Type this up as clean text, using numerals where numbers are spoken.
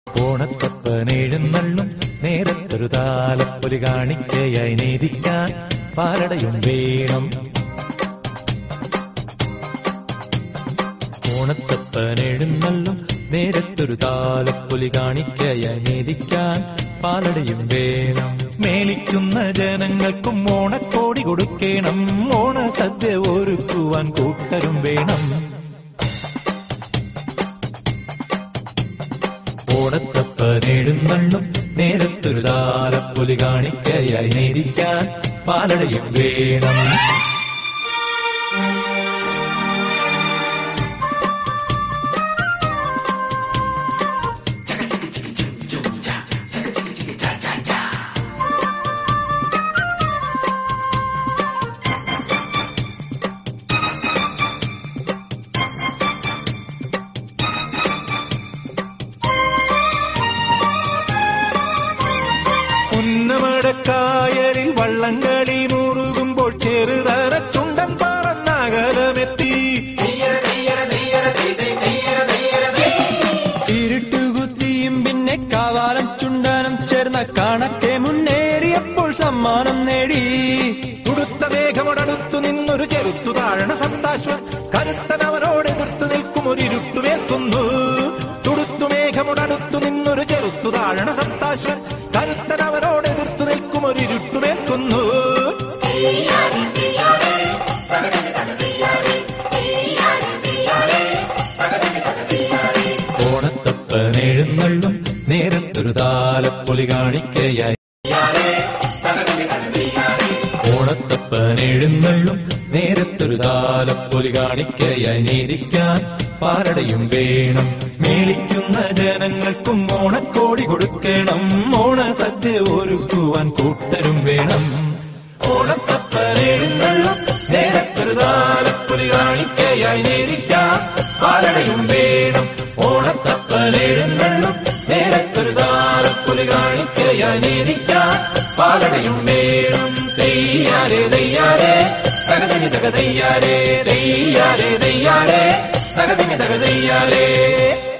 ഓണത്തപ്പനെഴുന്നള്ളും നേരത്തൊരു താലപ്പൊലി കാണിക്കയായി നീതിക്കാൻ പാലടയും വേണം. ഓണത്തപ്പനെഴുന്നള്ളും നേരത്തൊരു താലപ്പൊലി കാണിക്കയായി നീതിക്കാൻ പാലടയും വേണം. മേലിക്കുന്ന ജനങ്ങൾക്കും ഓണക്കോടി കൊടുക്കണം. ഓണസദ്യ ഒരുക്കുവാൻ കൂട്ടരും വേണം. ഓണത്തപ്പനെഴുന്നള്ളും നേരത്തൊരു താലപ്പൊലി കാണിക്കയായി നേരിക്കാൻ പാലടയും വേണം. ഉന്നമടക്കായലിൽ വള്ളംകളി മുറുകുമ്പോൾ ചെറുതര ചുണ്ടൻ പറന്നകലമെത്തി. ഇരുട്ടുകുത്തിയും പിന്നെ കാവാലം ചുണ്ടനും ചേർന്ന കണക്കെ മുന്നേറിയപ്പോൾ സമ്മാനം നേടി. തുടുത്ത മേഘമോടടുത്തു നിന്നൊരു ചെറുത്തു താഴണ സത്താശ്വൻ കരുത്തനവനോട് എതിർത്തു നിൽക്കും ഒരു ഇരുട്ടുവേൽക്കുന്നു. തുടുത്തു മേഘമോടടുത്തു നിന്നൊരു ചെറുത്തു താഴണ സത്താശ്വൻ കരുത്തനവനോട് എതിർത്തു നിൽക്കും ഒരു ഇരുട്ടുവേൽക്കുന്നു. ഓണത്തപ്പനെഴുന്നള്ളും നേരത്തൊരു താലപ്പൊലി കാണിക്കയായി. ഓണത്തപ്പനെഴുന്നള്ളും നേരത്തൊരു താലപ്പൊലി കാണിക്കയായി നീതിക്കാൻ പാലടയും വേണം. മേളിക്കുന്ന ജനങ്ങൾക്കും ഓണക്കോടി കൊടുക്കണം. ഓണസദ്യ ഒരുക്കുവാൻ കൂട്ടരും വേണം. ഓണത്തപ്പനെഴുന്നള്ളും നേരത്തൊരു താലപ്പൊലി കാണിക്കയായി നീതിക്കാൻ പാലടയും വേണം. ഓണത്തപ്പനെഴുന്നള്ളും നേരത്തൊരു താലപ്പൊലി കാണിക്കയായി നീതിക്കാൻ പാലടയും വേണം. തെയ്യാരേ തെയ്യാരേ തകതിമി തകതയ്യാരേ തെയ്യാരേ തെയ്യാരേ തകതിമി തകതയ്യാരേ.